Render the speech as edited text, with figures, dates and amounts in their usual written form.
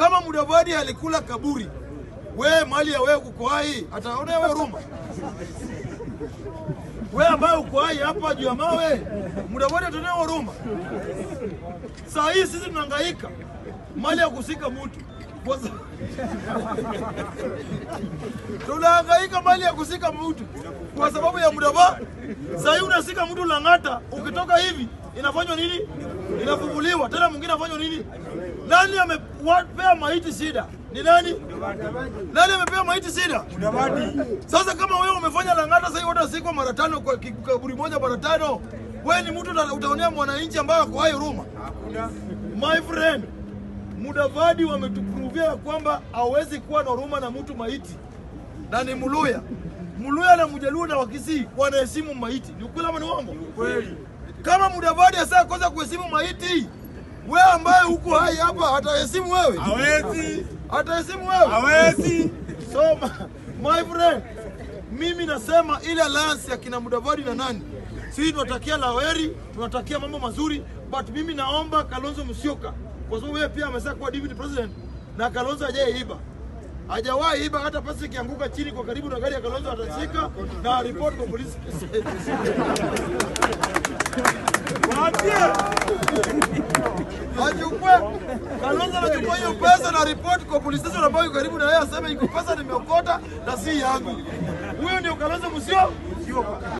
Kama Mudavadi alikula kaburi, wewe mali ya wewe uko hai, ataona wewe huruma? Wewe ambaye uko hai hapa juu ya mawe, Mudavadi ataona huruma? Saa hii sisi tunahangaika mali ya kusika mtu. Tunahangaika mali ya kusika mtu kwa sababu ya Mudavadi. Saa hii unasika mtu Lang'ata, ukitoka hivi inafanywa nini? Inafunguliwa. Tena mwingine afanywa nini? Nani amepea maiti shida? Ni nani? Nani amepea maiti shida? Mudavadi. Sasa kama wewe umefanya Lang'ata sasa hivi utasika mara 5 kwa kaburi moja mara 5, wewe ni mtu utaonea mwananchi ambaye kwa hai huruma? Hakuna. My friend, Mudavadi wametuprovia kwamba hawezi kuwa na huruma na mtu maiti. Na ni Muluya. Muluya na Mjaluo na Wakisii wanaheshimu maiti. Ni ukweli ama ni uongo? Kweli. Kama Mudavadi sasa kosa kuheshimu maiti, wewe ambaye uko hai hapa ataheshimu wewe? Hawezi. Ataheshimu wewe? Hawezi. So my friend, mimi nasema ile alliance ya kina Mudavadi na nani, sisi tunatakia laheri, tunatakia mambo mazuri, but mimi naomba Kalonzo Musyoka, kwa sababu yeye pia amesema kuwa deputy president na Kalonzo hajaiba. Hajawahi iba, hata pesa ikianguka chini kwa karibu na gari ya Kalonzo atashika na report kwa polisi. Achukue Kalonzo anachukua hiyo pesa na report kwa polisi station ambayo iko karibu na yeye, aseme iko pesa nimeokota na si yangu. Huyo ndio Kalonzo Musyoka.